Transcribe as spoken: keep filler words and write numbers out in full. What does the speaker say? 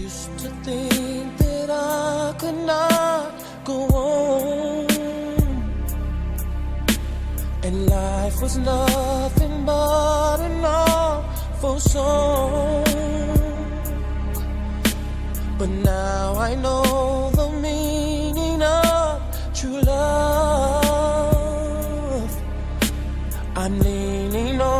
used to think that I could not go on, and life was nothing but an awful song. But now I know the meaning of true love. I'm leaning on